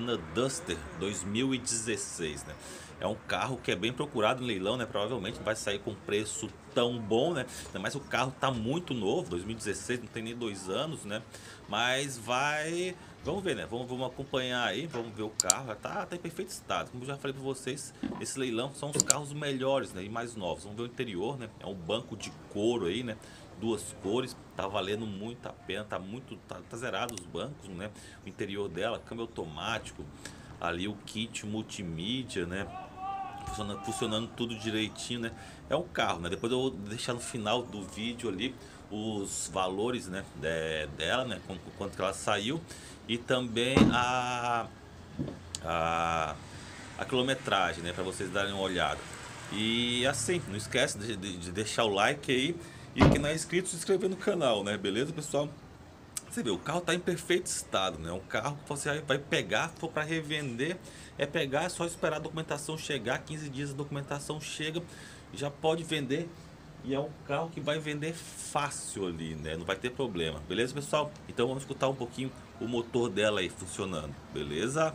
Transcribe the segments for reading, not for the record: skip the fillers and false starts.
Senna Duster 2016, né? É um carro que é bem procurado em leilão, né? Provavelmente não vai sair com preço tão bom, né? Mas o carro tá muito novo, 2016, não tem nem 2 anos, né? Mas vai... Vamos ver, né? Vamos acompanhar aí, vamos ver o carro. Já tá em perfeito estado. Como eu já falei para vocês, esse leilão são os carros melhores, né? E mais novos. Vamos ver o interior, né? É um banco de couro aí, né? Duas cores, tá valendo muito a pena, tá zerado os bancos, né? O interior dela, câmbio automático, ali o kit multimídia, né? Funcionando tudo direitinho, né? É um carro, né? Depois eu vou deixar no final do vídeo ali os valores, né? Dela, né? Quanto que ela saiu e também a, a quilometragem, né? Para vocês darem uma olhada. E assim, não esquece de deixar o like aí e quem não é inscrito, se inscrever no canal, né? Beleza, pessoal? Você vê, o carro está em perfeito estado, né? Um carro que você vai pegar, se for para revender, é pegar, é só esperar a documentação chegar, 15 dias a documentação chega, já pode vender. E é um carro que vai vender fácil ali, né? Não vai ter problema, beleza, pessoal? Então vamos escutar um pouquinho o motor dela aí funcionando, beleza?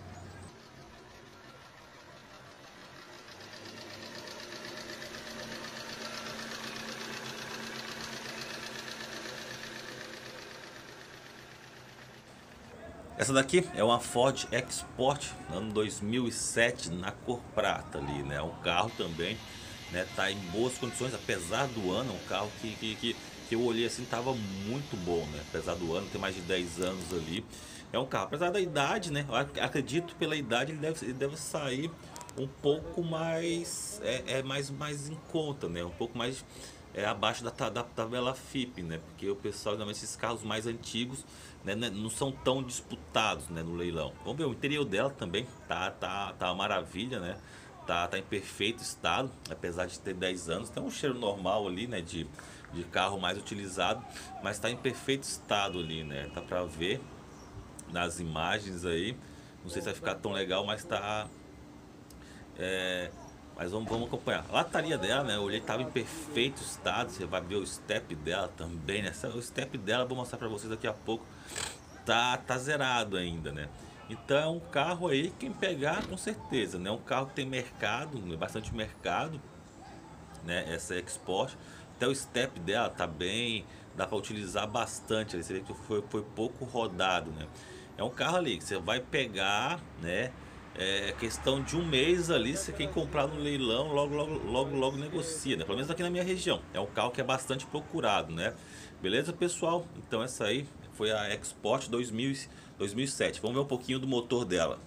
Essa daqui é uma Ford Export, ano 2007, na cor prata ali, né? Um carro também, né? Tá em boas condições, apesar do ano, um carro que eu olhei assim, tava muito bom, né? Apesar do ano, tem mais de 10 anos ali. É um carro, apesar da idade, né? Eu acredito pela idade ele deve sair um pouco mais, mais em conta, né? Um pouco mais abaixo da tabela FIP, né? Porque o pessoal, normalmente esses carros mais antigos, né, não são tão disputados, né, no leilão. Vamos ver, o interior dela também tá uma maravilha, né? Tá em perfeito estado, apesar de ter 10 anos. Tem um cheiro normal ali, né, de carro mais utilizado, mas tá em perfeito estado ali, né? Tá pra ver nas imagens aí. Não sei se vai ficar tão legal, mas tá... Mas vamos acompanhar. A lataria dela, né? Eu olhei, tava em perfeito estado. Você vai ver o step dela também, né? O step dela, vou mostrar pra vocês daqui a pouco. Tá zerado ainda, né? Então é um carro aí, quem pegar com certeza, né? Um carro que tem mercado, bastante mercado, né? Essa Export. Até o step dela tá bem, dá para utilizar bastante. Você vê que foi pouco rodado, né? É um carro ali que você vai pegar, né? É questão de um mês ali, se quem comprar no leilão, logo negocia, né? Pelo menos aqui na minha região. É um carro que é bastante procurado, né? Beleza, pessoal? Então essa aí foi a Export 2007. Vamos ver um pouquinho do motor dela.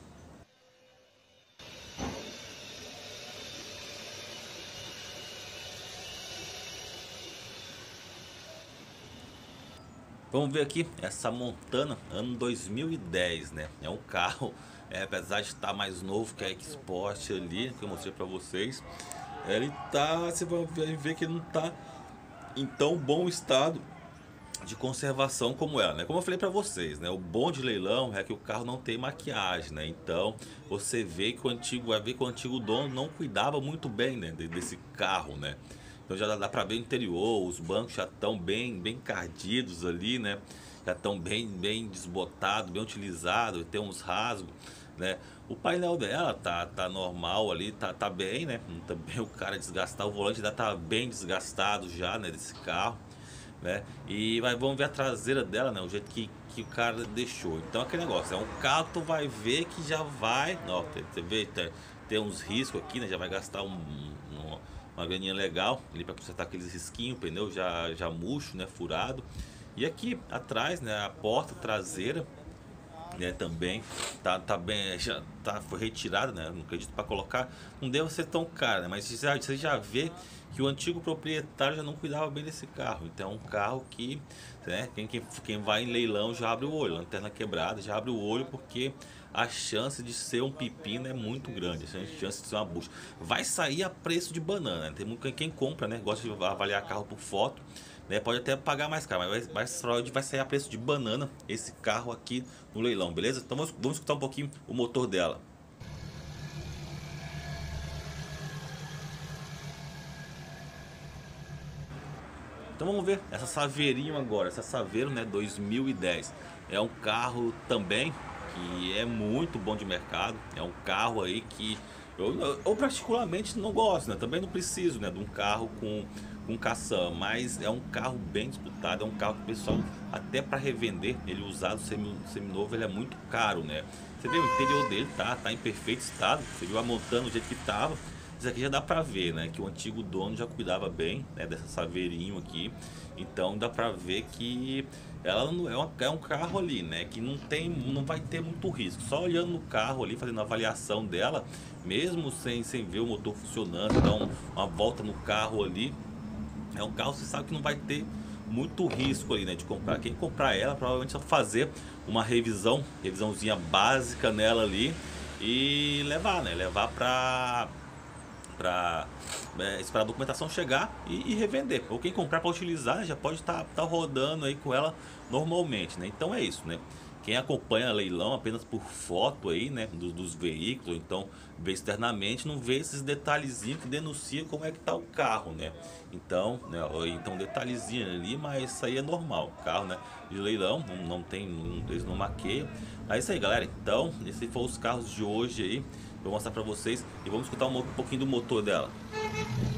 Vamos ver aqui essa Montana ano 2010, né? É um carro, apesar de estar mais novo que a Export ali, que eu mostrei para vocês, ele tá, você vai ver que ele não tá em tão bom estado de conservação como ela, né? Como eu falei para vocês, né? O bom de leilão é que o carro não tem maquiagem, né? Então você vê que vai ver que o antigo dono não cuidava muito bem, né, desse carro, né? Então já dá para ver o interior, os bancos já estão bem encardidos ali, né? Já estão bem desbotados, bem utilizados, tem uns rasgos, né? O painel dela tá normal ali, tá bem, né? Também o cara desgastar o volante ainda tá bem desgastado já, né, desse carro, né? E vamos ver a traseira dela, né? O jeito que o cara deixou. Então aquele negócio, é um carro que tu vai ver que já vai, ó, você vê, tem uns riscos aqui, né? Já vai gastar uma graninha legal ali para consertar aqueles risquinhos, o pneu já murcho, né? Furado. E aqui atrás, né? A porta traseira, né, também tá bem, foi retirada, né? Não acredito para colocar, não deve ser tão caro, né? Mas você já vê que o antigo proprietário já não cuidava bem desse carro. Então é um carro que, né, quem vai em leilão já abre o olho, lanterna quebrada já abre o olho, porque a chance de ser um pepino é muito grande, a chance de ser uma bucha. Vai sair a preço de banana, né? Tem muito quem compra, né? Gosta de avaliar carro por foto, né? Pode até pagar mais caro, mas vai sair a preço de banana esse carro aqui no leilão, beleza? Então vamos escutar um pouquinho o motor dela. Então vamos ver essa Saveirinho agora, essa Saveiro, né, 2010. É um carro também que é muito bom de mercado. É um carro aí que eu particularmente não gosto, né? Também não preciso, né, de um carro com caçamba, mas é um carro bem disputado, é um carro que o pessoal, até para revender, ele usado seminovo, ele é muito caro, né? Você vê o interior dele, tá em perfeito estado. Você viu a montando do jeito que tava. Isso aqui já dá pra ver, né, que o antigo dono já cuidava bem, né, dessa saveirinho aqui. Então dá pra ver que ela não é um carro ali, né, que não vai ter muito risco. Só olhando no carro ali, fazendo a avaliação dela, mesmo sem ver o motor funcionando, dar uma volta no carro ali, é um carro, você sabe que não vai ter muito risco ali, né, de comprar. Quem comprar ela, provavelmente vai fazer uma revisãozinha básica nela ali e levar, né, levar para esperar a documentação chegar e revender. Ou quem comprar para utilizar já pode tá rodando aí com ela normalmente, né? Então é isso, né? Quem acompanha leilão apenas por foto aí, né, dos veículos, ou então vê externamente, não vê esses detalhezinhos que denunciam como é que tá o carro, né? Então, né, então detalhezinho ali, mas isso aí é normal. Carro, né, de leilão, não tem, eles não maqueiam. Mas é isso aí, galera. Então, esses foram os carros de hoje aí. Vou mostrar pra vocês e vamos escutar um pouquinho do motor dela.